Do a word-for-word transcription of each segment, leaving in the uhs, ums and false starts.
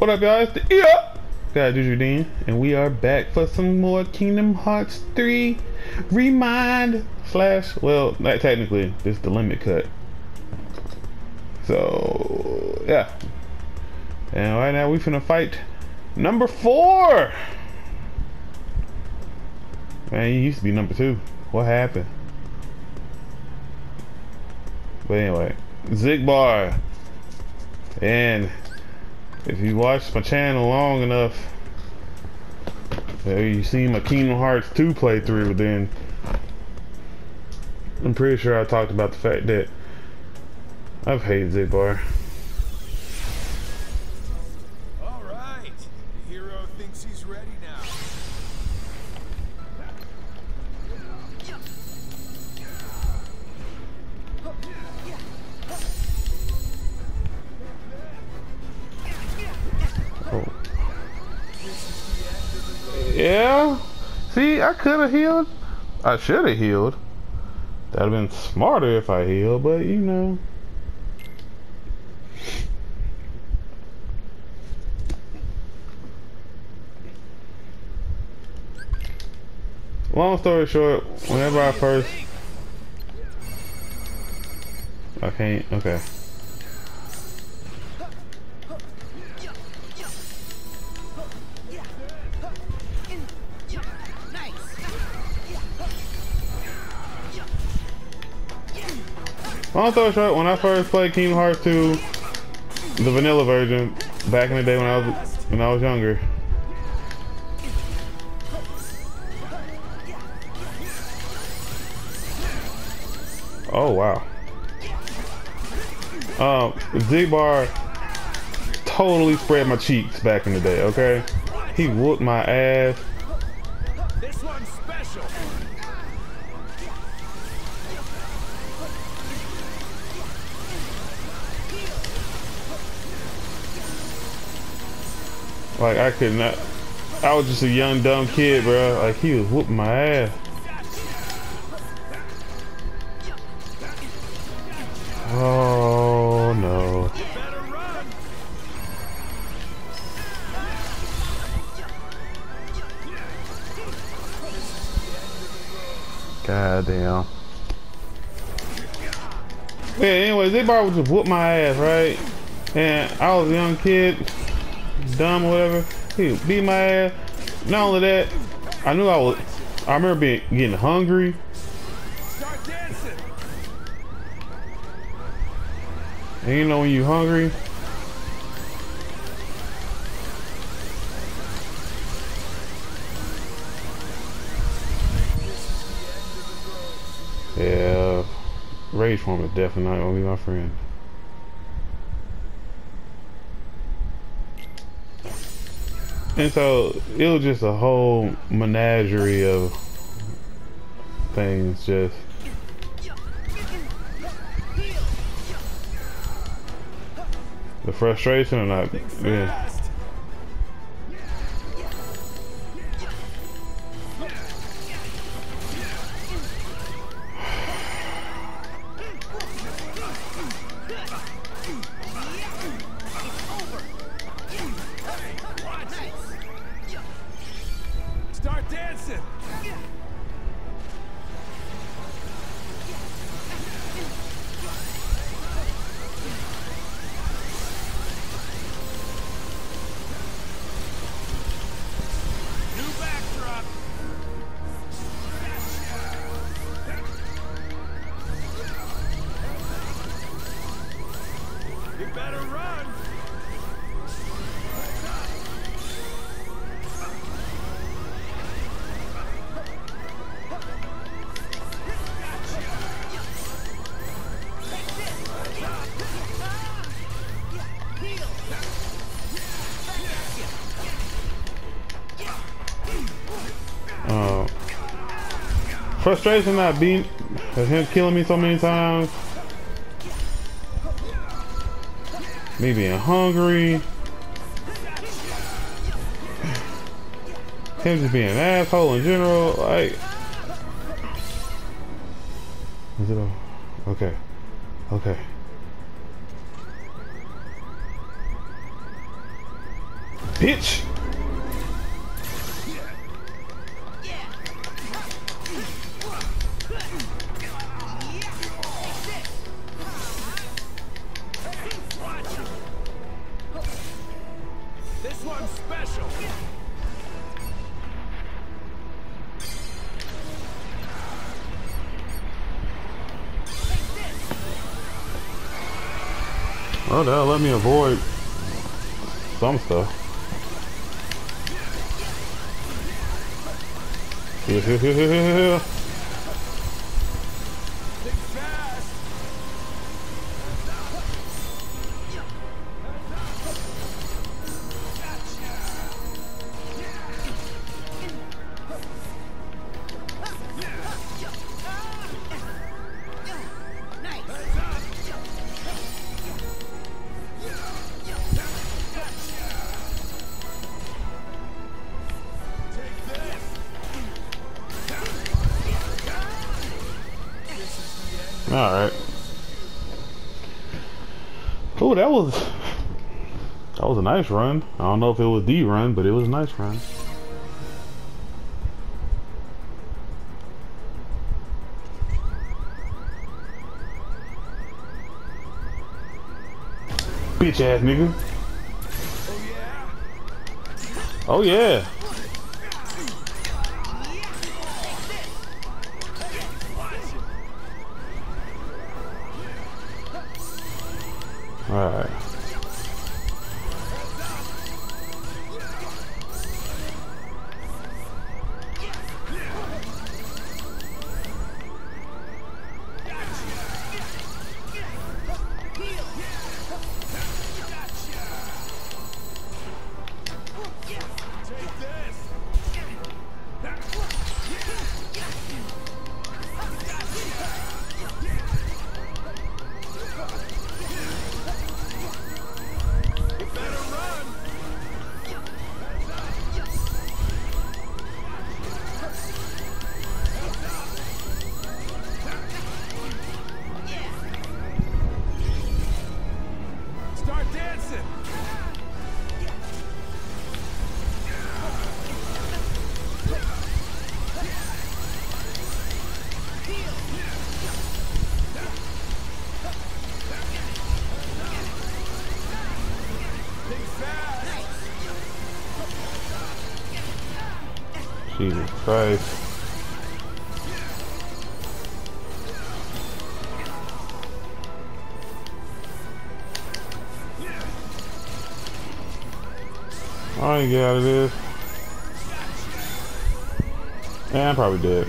What up, y'all? It's the yeah. Got Juju Dean, and we are back for some more Kingdom Hearts three Remind slash. Well, not technically. This is the limit cut. So yeah, and right now we finna fight number four. Man, he used to be number two. What happened? But anyway, Xigbar. And if you watch my channel long enough, you see my Kingdom Hearts two playthrough, then I'm pretty sure I talked about the fact that I've hated Xigbar. All right, the hero thinks he's ready now. Oh. Yeah. See, I could have healed. I should have healed. That'd have been smarter if I healed, but you know. Long story short, whenever I first... I can't, okay. Long story short, when I first played Kingdom Hearts two, the vanilla version, back in the day when I was when I was younger, oh wow, um, Xigbar totally spread my cheeks back in the day. Okay, he whooped my ass. This one's special. Like I could not. I was just a young dumb kid, bro. Like he was whooping my ass. Oh no. God damn. Yeah, anyway, Xigbar would just whoop my ass, right? And I was a young kid, dumb or whatever. He would beat my ass. Not only that, I knew I was. I remember being getting hungry. Start dancing. And you know when you hungry, yeah, rage form is definitely not gonna be my friend. And so it was just a whole menagerie of things. Just the frustration and I, yeah. Start dancing. New backdrop. You better run. Uh, frustration not being him killing me so many times. Me being hungry. Him just being an asshole in general. Like, is it a, okay, okay. bitch. This one's special. Oh, that'll let me avoid some stuff. Here, here, here, here, here, here. Think fast. All right. Oh, that was that was a nice run. I don't know if it was the run, but it was a nice run. Bitch ass nigga. Oh yeah? Oh yeah. All right. Start dancing. Think fast. Jesus Christ. I ain't get out of this. Yeah, I'm probably dead.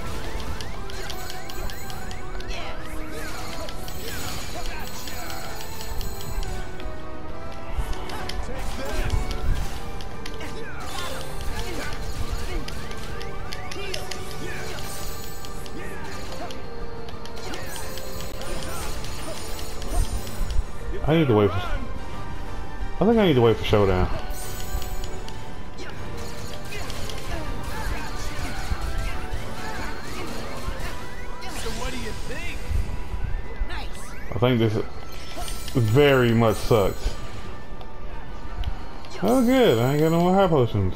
I need to wait for. I think I need to wait for Showdown. So what do you think? I think this very much sucks. Oh good, I ain't got no more high potions.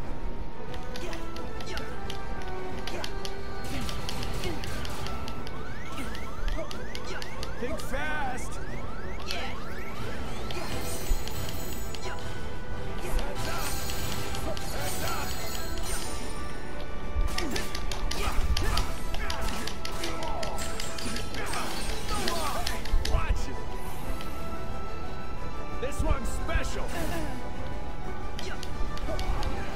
Think fast. Watch it. This one's special.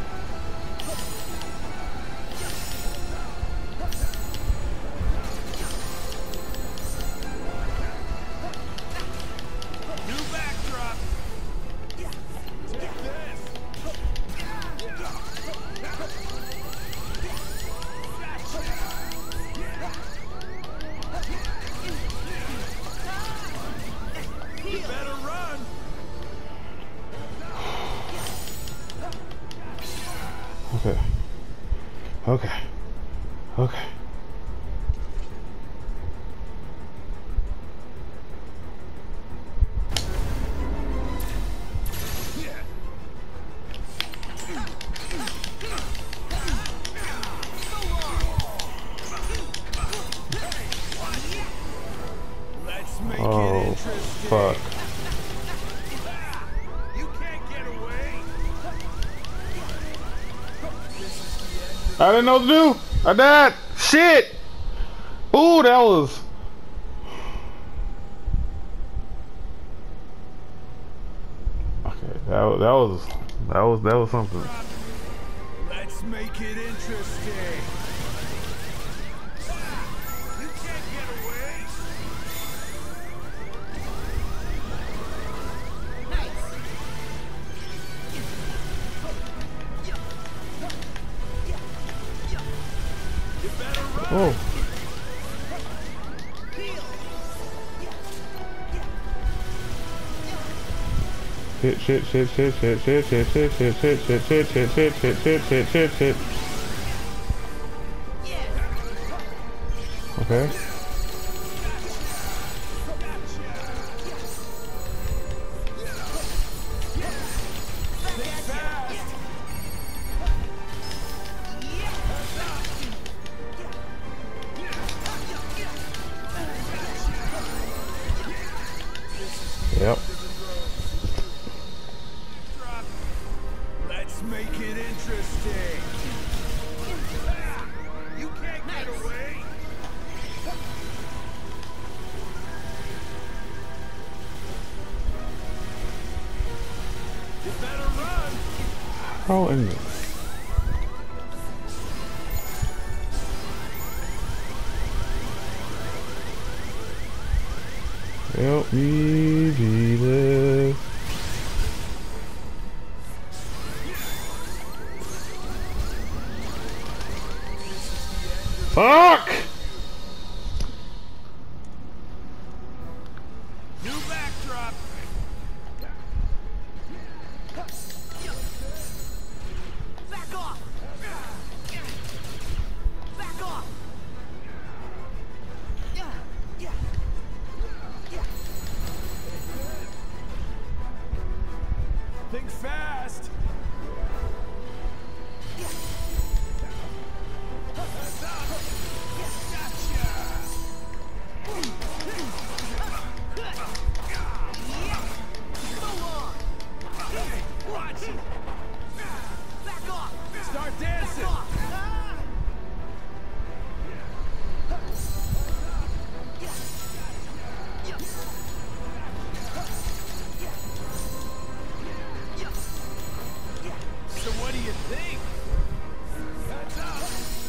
Fuck. You can't get away. I didn't know what to do. I died. Shit. Ooh, that was. Okay, that was that was that was that was something. Let's make it interesting. You can't get away. You better run. Oh. Shit, shit, shit, shit, shit, shit, shit, shit, shit, shit, shit, shit, shit, shit, shit, shit, shit, shit, shit. Okay. Yep. Let's make it interesting. You can't get away. You better run. Oh, and help me, Jesus. Fuck! New backdrop. Back off. Back off. Think fast. Start dancing. So what do you think? Hands up.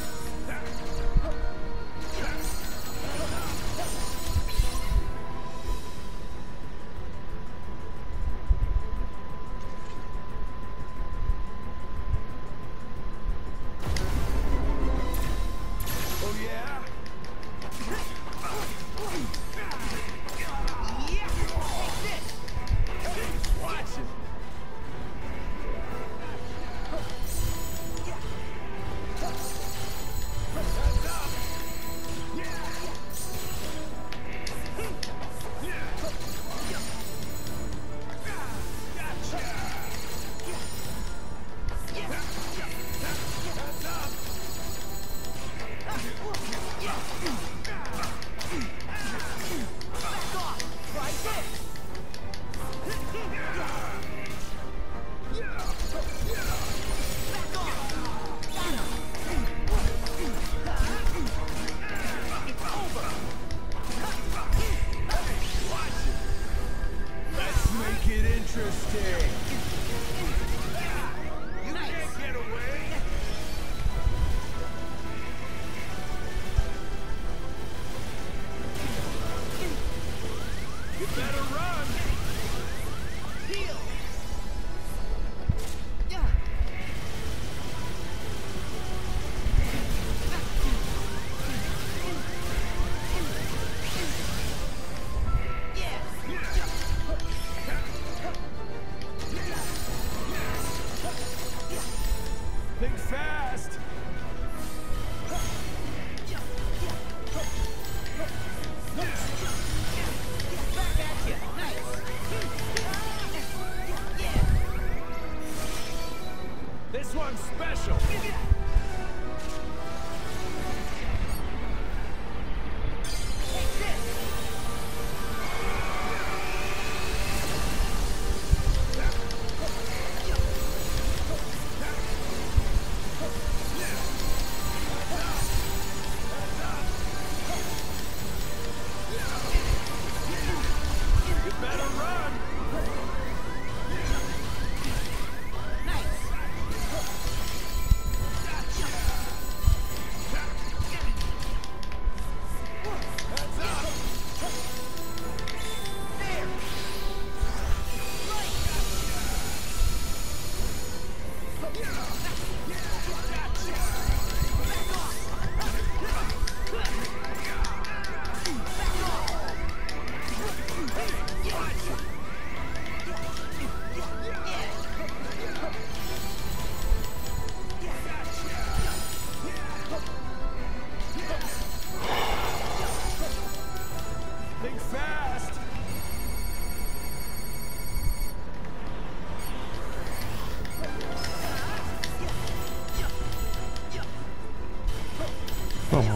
Oh yeah? Watch it.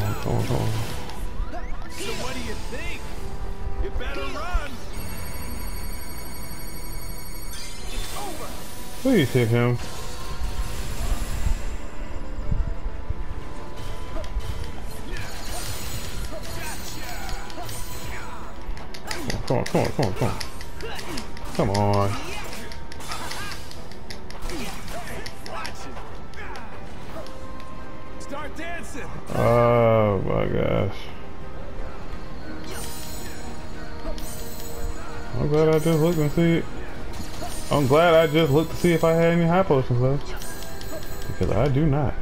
on, come on, come on. So what do you think? You better run. It's over. Please hit him. Come on, come on, come on, come on. Come on. Start dancing. Oh my gosh. I'm glad I just looked and see. I'm glad I just looked to see if I had any high potions left. Because I do not.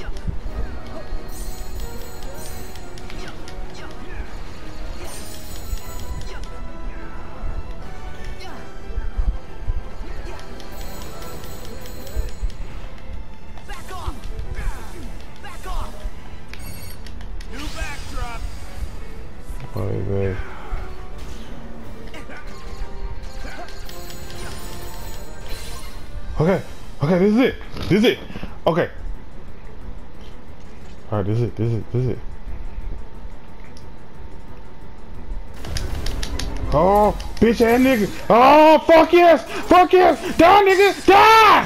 Back off. Back off. New backdrop. Oh, baby. Okay, okay, this is it. This is it. Okay. Alright, this is it. This is it. This is it. Oh, bitch ass nigga. Oh, fuck yes. Fuck yes. Die, nigga. Die.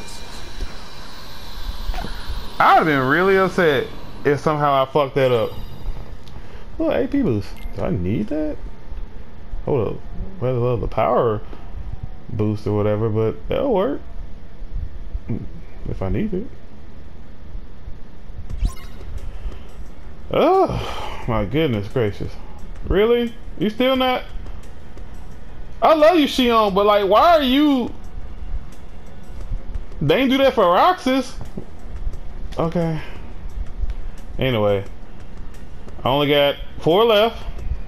I would have been really upset if somehow I fucked that up. Oh, A P boost. Do I need that? Hold up. Well, the power boost or whatever, but that'll work. If I need it. Oh, my goodness gracious. Really? You still not? I love you, Xion, but like, why are you... They ain't do that for Roxas. Okay. Anyway. I only got four left.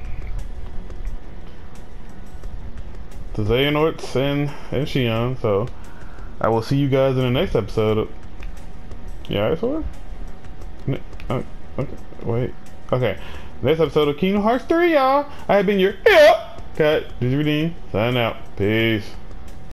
The Xehanorts and, and Xion, so... I will see you guys in the next episode of... Yeah, alright, so what? Uh, okay, wait. Okay. Next episode of Kingdom Hearts three, y'all. I have been your... Yeah! Cut. Did you redeem? Sign out. Peace.